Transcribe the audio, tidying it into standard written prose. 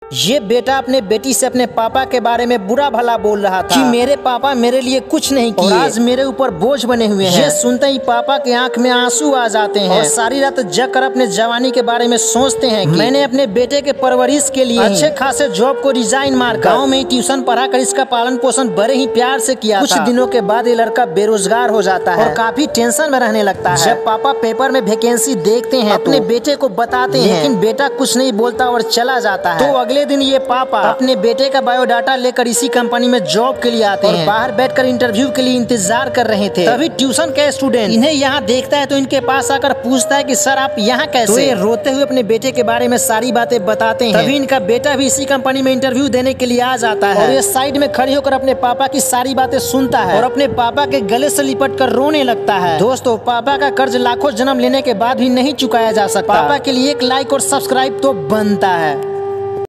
ये बेटा अपने बेटी से अपने पापा के बारे में बुरा भला बोल रहा था कि मेरे पापा मेरे लिए कुछ नहीं किए, आज मेरे ऊपर बोझ बने हुए हैं। ये सुनते ही पापा के आंख में आंसू आ जाते हैं और सारी रात जग कर अपने जवानी के बारे में सोचते हैं कि मैंने अपने बेटे के परवरिश के लिए अच्छे खासे जॉब को रिजाइन मार गाँव में ही ट्यूशन पढ़ा कर इसका पालन पोषण बड़े ही प्यार से किया। कुछ दिनों के बाद ये लड़का बेरोजगार हो जाता है और काफी टेंशन में रहने लगता है। जब पापा पेपर में वैकेंसी देखते हैं अपने बेटे को बताते हैं, लेकिन बेटा कुछ नहीं बोलता और चला जाता है। तो अगले दिन ये पापा अपने बेटे का बायोडाटा लेकर इसी कंपनी में जॉब के लिए आते हैं। बाहर बैठकर इंटरव्यू के लिए इंतजार कर रहे थे। तभी ट्यूशन के स्टूडेंट इन्हें यहाँ देखता है तो इनके पास आकर पूछता है कि सर आप यहाँ कैसे? तो ये रोते हुए अपने बेटे के बारे में सारी बातें बताते हैं। तभी इनका बेटा भी इसी कंपनी में इंटरव्यू देने के लिए आ जाता है और ये साइड में खड़ी होकर अपने पापा की सारी बातें सुनता है और अपने पापा के गले से लिपट कर रोने लगता है। दोस्तों, पापा का कर्ज लाखों जन्म लेने के बाद भी नहीं चुकाया जा सकता। पापा के लिए एक लाइक और सब्सक्राइब तो बनता है।